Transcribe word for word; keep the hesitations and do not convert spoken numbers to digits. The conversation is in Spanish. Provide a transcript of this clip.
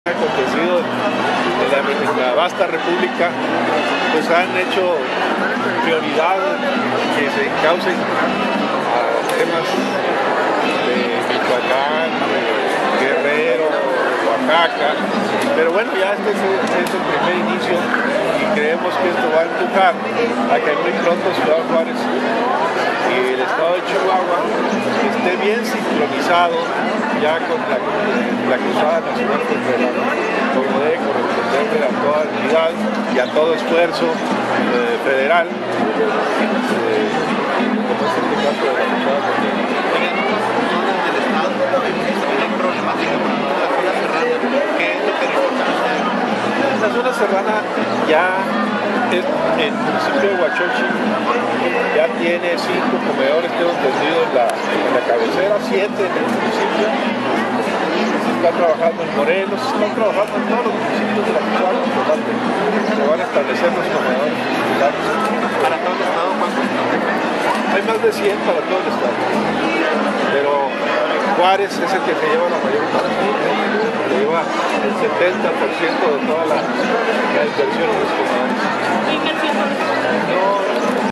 acontecido en la, en la vasta república, pues han hecho prioridad que se encaucen a temas de Michoacán, de Guerrero, Oaxaca, pero bueno, ya este es el, es el primer inicio y creemos que esto va a empujar a que muy pronto Ciudad Juárez y el estado de Chihuahua esté bien sincronizado ya con la, la Cruzada Nacional contra la, como debe corresponderle a toda unidad y a todo esfuerzo eh, federal, eh, como es este caso de la Cruzada contra la en otras zonas del estado hay problemática por la zona serrana. ¿Qué es lo que reportan ustedes? La zona serrana ya es, en el municipio de Huachochi ya tiene cinco comedores, tengo entendido, en la, en la cabecera, siete en el municipio. Se está trabajando en Morelos, se están trabajando en todos los municipios de la Cruzada, por tanto se van a establecer los comedores populares. Para todo el estado, ¿cuántos? Hay más de cien para todo el estado, pero Juárez es el que se lleva la mayor parte, se lleva el setenta por ciento de toda la, la inversión en los comedores. ¿Qué inversión? No,